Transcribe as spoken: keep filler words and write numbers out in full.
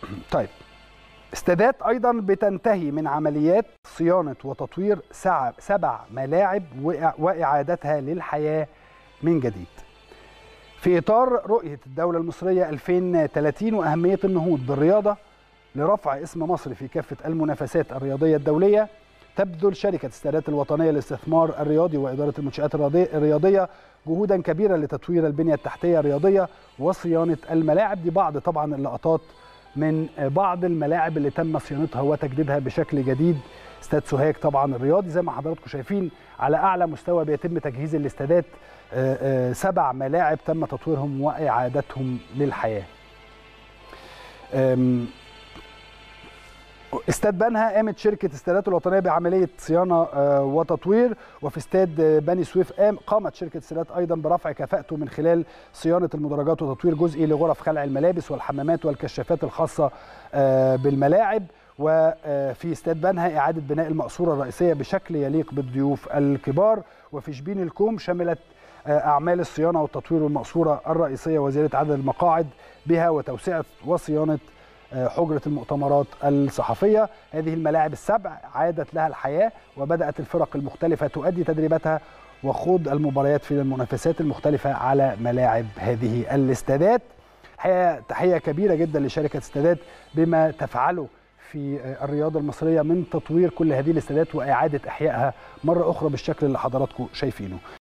طيب، استادات أيضا بتنتهي من عمليات صيانة وتطوير سبع ملاعب وإعادتها للحياة من جديد في إطار رؤية الدولة المصرية ألفين وثلاثين وأهمية النهوض بالرياضة لرفع اسم مصر في كافة المنافسات الرياضية الدولية. تبذل شركة استادات الوطنية للاستثمار الرياضي وإدارة المنشآت الرياضية جهودا كبيرة لتطوير البنية التحتية الرياضية وصيانة الملاعب. دي بعض طبعا اللقطات من بعض الملاعب اللي تم صيانتها وتجديدها بشكل جديد. استاد سوهاج طبعا الرياضي زي ما حضراتكم شايفين على اعلى مستوى بيتم تجهيز الاستادات، سبع ملاعب تم تطويرهم واعادتهم للحياه. استاد بنها قامت شركه استادات الوطنيه بعمليه صيانه وتطوير، وفي استاد بني سويف قامت شركه استادات ايضا برفع كفاءته من خلال صيانه المدرجات وتطوير جزئي لغرف خلع الملابس والحمامات والكشافات الخاصه بالملاعب. وفي استاد بنها اعاده بناء المقصوره الرئيسيه بشكل يليق بالضيوف الكبار. وفي شبين الكوم شملت اعمال الصيانه والتطوير والمقصوره الرئيسيه وزياده عدد المقاعد بها وتوسعه وصيانه حجرة المؤتمرات الصحفية. هذه الملاعب السبع عادت لها الحياة وبدأت الفرق المختلفة تؤدي تدريباتها وخوض المباريات في المنافسات المختلفة على ملاعب هذه الاستادات. الحقيقة تحية كبيرة جدا لشركة استادات بما تفعله في الرياضة المصرية من تطوير كل هذه الاستادات وإعادة إحيائها مرة أخرى بالشكل اللي حضراتكم شايفينه.